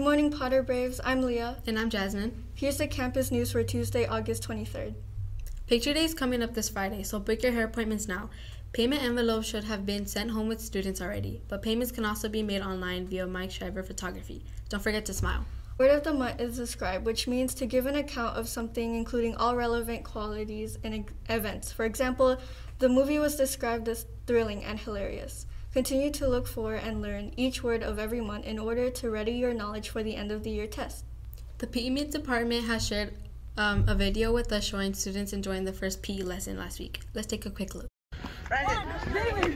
morning, Potter Braves. I'm Leah. And I'm Jasmine. Here's the campus news for Tuesday, August 23rd. Picture Day is coming up this Friday, so book your hair appointments now. Payment envelopes should have been sent home with students already, but payments can also be made online via Mike Shriver Photography. Don't forget to smile. Word of the month is describe, which means to give an account of something including all relevant qualities and events. For example, the movie was described as thrilling and hilarious. Continue to look for and learn each word of every month in order to ready your knowledge for the end of the year test. The PE department has shared a video with us showing students enjoying the first PE lesson last week. Let's take a quick look. Brandon! Brandon!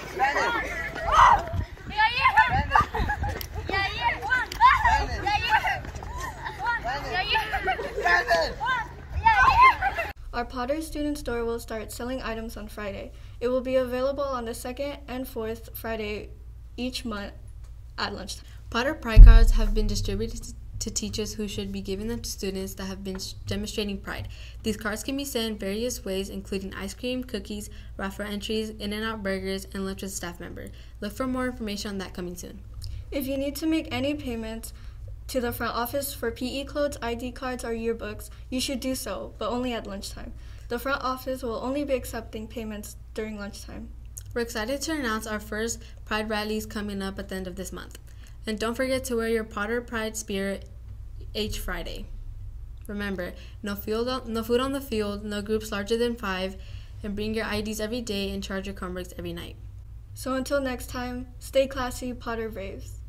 Our Potter student store will start selling items on Friday. It will be available on the second and fourth Friday each month at lunchtime. Potter Pride cards have been distributed to teachers who should be giving them to students that have been demonstrating pride. These cards can be sent in various ways, including ice cream, cookies, raffle entries, In-N-Out burgers, and lunch with a staff member. Look for more information on that coming soon. If you need to make any payments to the front office for PE clothes, ID cards, or yearbooks, you should do so, but only at lunchtime. The front office will only be accepting payments during lunchtime. We're excited to announce our first Pride rallies coming up at the end of this month. And don't forget to wear your Potter Pride spirit each Friday. Remember, no food on the field, no groups larger than 5, and bring your IDs every day and charge your Chromebooks every night. So until next time, stay classy, Potter Braves.